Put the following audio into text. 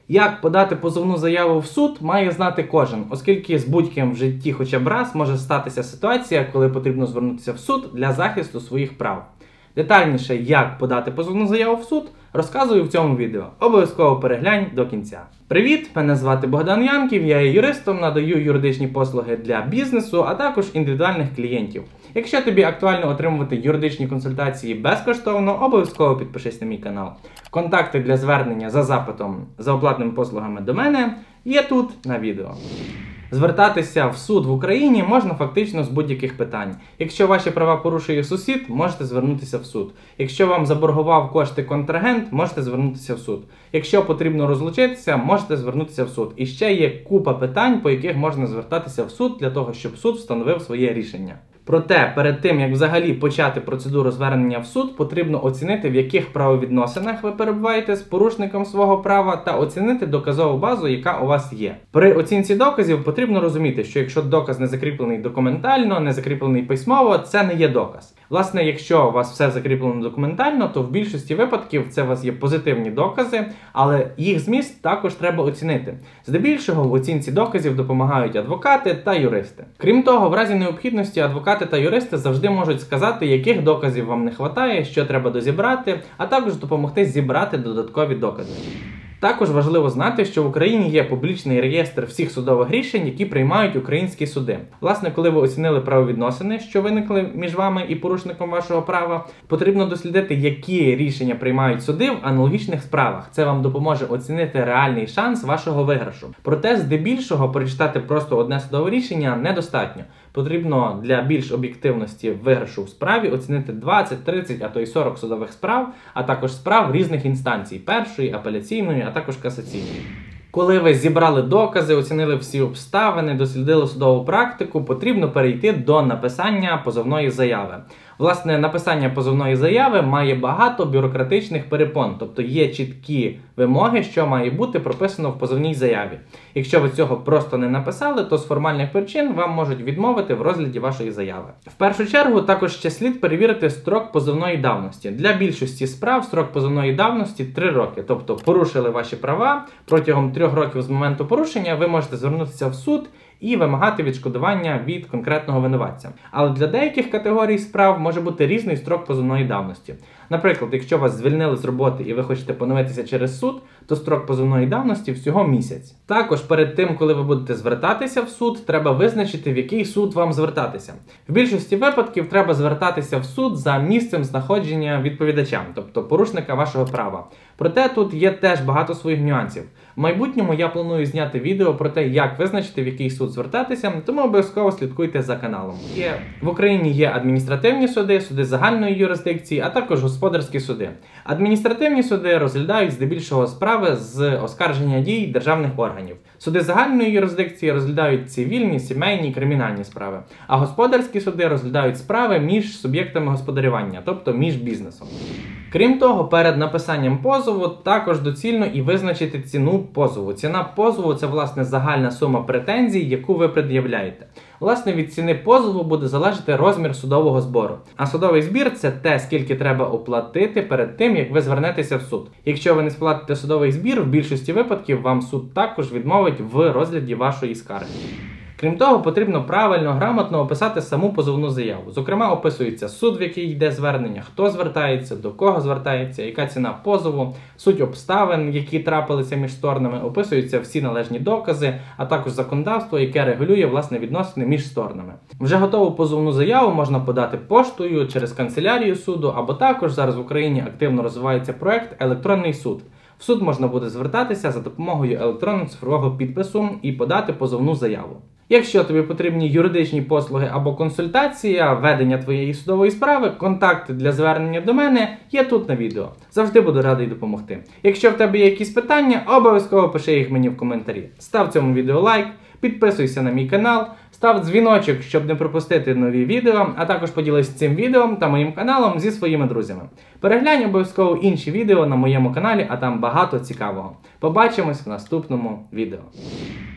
Як подати позовну заяву в суд, має знати кожен, оскільки з будь-ким в житті хоча б раз може статися ситуація, коли потрібно звернутися в суд для захисту своїх прав. Детальніше, як подати позовну заяву в суд, розказую в цьому відео. Обов'язково переглянь до кінця. Привіт! Мене звати Богдан Янків, я є юристом, надаю юридичні послуги для бізнесу, а також індивідуальних клієнтів. Якщо тобі актуально отримувати юридичні консультації безкоштовно, обов'язково підпишись на мій канал. Контакти для звернення за запитом за оплатними послугами до мене є тут на відео. Звертатися в суд в Україні можна фактично з будь-яких питань. Якщо ваші права порушує сусід, можете звернутися в суд. Якщо вам заборгував кошти контрагент, можете звернутися в суд. Якщо потрібно розлучитися, можете звернутися в суд. І ще є купа питань, по яких можна звертатися в суд для того, щоб суд встановив своє рішення. Проте, перед тим, як взагалі почати процедуру звернення в суд, потрібно оцінити, в яких правовідносинах ви перебуваєте з порушником свого права та оцінити доказову базу, яка у вас є. При оцінці доказів потрібно розуміти, що якщо доказ не закріплений документально, не закріплений письмово, це не є доказ. Власне, якщо у вас все закріплено документально, то в більшості випадків це у вас є позитивні докази, але їх зміст також треба оцінити. Здебільшого в оцінці доказів допомагають адвокати та юристи. Крім того, в разі необхідності адвокати та юристи завжди можуть сказати, яких доказів вам не вистачає, що треба дозібрати, а також допомогти зібрати додаткові докази. Також важливо знати, що в Україні є публічний реєстр всіх судових рішень, які приймають українські суди. Власне, коли ви оцінили правовідносини, що виникли між вами і порушником вашого права, потрібно дослідити, які рішення приймають суди в аналогічних справах. Це вам допоможе оцінити реальний шанс вашого виграшу. Проте, здебільшого, прочитати просто одне судове рішення недостатньо. Потрібно для більш об'єктивності виграшу в справі оцінити 20, 30, а то й 40 судових справ, а також справ різних інстанцій – першої, апеляційної, а також касаційної. Коли ви зібрали докази, оцінили всі обставини, дослідили судову практику, потрібно перейти до написання позовної заяви. Власне, написання позовної заяви має багато бюрократичних перепон, тобто є чіткі вимоги, що має бути прописано в позовній заяві. Якщо ви цього просто не написали, то з формальних причин вам можуть відмовити в розгляді вашої заяви. В першу чергу, також ще слід перевірити строк позовної давності. Для більшості справ строк позовної давності 3 роки, тобто порушили ваші права, протягом 3 років з моменту порушення ви можете звернутися в суд і вимагати відшкодування від конкретного винуватця. Але для деяких категорій справ може бути різний строк позовної давності. Наприклад, якщо вас звільнили з роботи і ви хочете поновитися через суд, то строк позовної давності всього місяць. Також перед тим, коли ви будете звертатися в суд, треба визначити, в який суд вам звертатися. В більшості випадків треба звертатися в суд за місцем знаходження відповідача, тобто порушника вашого права. Проте тут є теж багато своїх нюансів. В майбутньому я планую зняти відео про те, як визначити, в який суд звертатися, тому обов'язково слідкуйте за каналом. В Україні є адміністративні суди, суди загальної юрисдикції, а також господарські суди. Адміністративні суди розглядають здебільшого справи з оскарження дій державних органів. Суди загальної юрисдикції розглядають цивільні, сімейні і кримінальні справи. А господарські суди розглядають справи між суб'єктами господарювання, тобто між бізнесом. Крім того, перед написанням позову також доцільно і визначити ціну позову. Ціна позову – це, власне, загальна сума претензій, яку ви пред'являєте. Власне, від ціни позову буде залежати розмір судового збору. А судовий збір – це те, скільки треба оплатити перед тим, як ви звернетеся в суд. Якщо ви не сплатите судовий збір, в більшості випадків вам суд також відмовить в розгляді вашої скарги. Крім того, потрібно правильно, грамотно описати саму позовну заяву. Зокрема, описується суд, в який йде звернення, хто звертається, до кого звертається, яка ціна позову, суть обставин, які трапилися між сторонами, описуються всі належні докази, а також законодавство, яке регулює, власне, відносини між сторонами. Вже готову позовну заяву можна подати поштою, через канцелярію суду, або також зараз в Україні активно розвивається проект «Електронний суд». В суд можна буде звертатися за допомогою електронно-цифрового підпису і подати позовну заяву. Якщо тобі потрібні юридичні послуги або консультація, ведення твоєї судової справи, контакти для звернення до мене є тут на відео. Завжди буду радий допомогти. Якщо в тебе є якісь питання, обов'язково пиши їх мені в коментарі. Став цьому відео лайк, підписуйся на мій канал, став дзвіночок, щоб не пропустити нові відео, а також поділись цим відео та моїм каналом зі своїми друзями. Переглянь обов'язково інші відео на моєму каналі, а там багато цікавого. Побачимось в наступному відео.